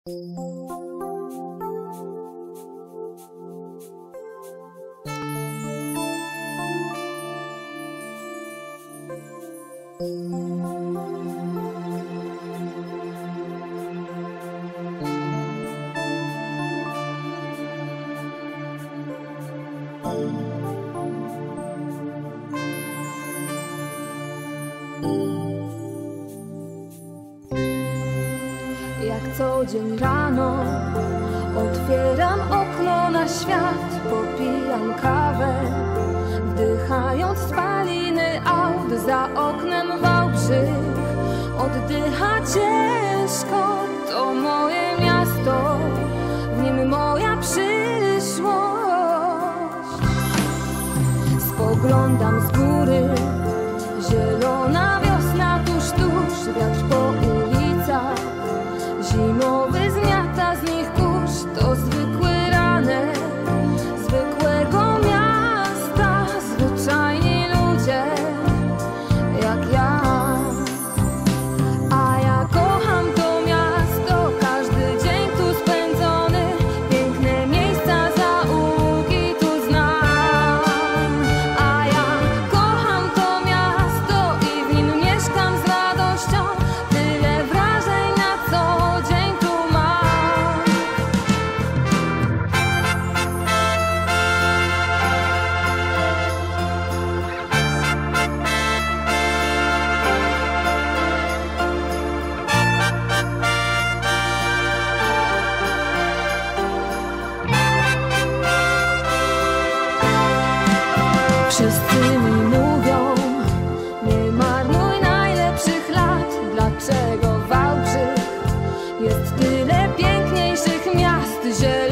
Jak co dzień rano otwieram okno na świat, popijam kawę, wdychając spaliny aut. Za oknem Wałbrzych oddycha ciężko. To moje miasto, w nim moja przyszłość. Spoglądam z góry, zielona wiosna tuż, tuż, wiatr po ulicach zimowy zmiata z nich kurz. To zwykły ranek zwykłego miasta, zwyczajni ludzie jak ja. A ja kocham to miasto, każdy dzień tu spędzony, piękne miejsca, zaułki tu znam. A ja kocham to miasto i w nim mieszkam z radością, tyle wrażeń na co dzień tu mam. Wszyscy mi mówią, nie marnuj najlepszych lat. Dlaczego Wałbrzych jest tyle piękniejszych miast?